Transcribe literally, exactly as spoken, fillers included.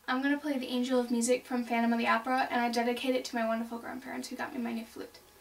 I'm going to play The Angel of Music from Phantom of the Opera, and I dedicate it to my wonderful grandparents who got me my new flute.